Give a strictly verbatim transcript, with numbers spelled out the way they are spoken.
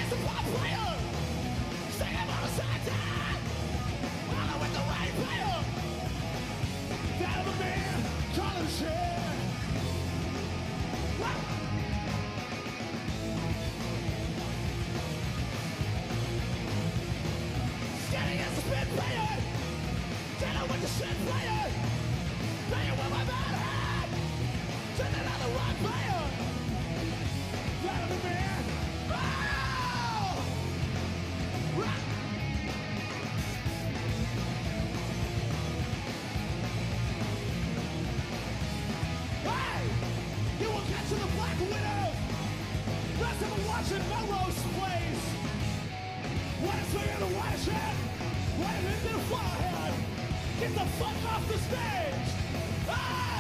the pop player, singing on the side time, all with the right player. That of a man, calling the shit. Standing as a spin player, dealing with the shit player, playing with my bad head, turning on the right player. That of a man. To the Black Widow. Let's have a watching Melrose Place. What is me in the Wattershed? What is it in the forehead? Get the fuck off the stage! Ah!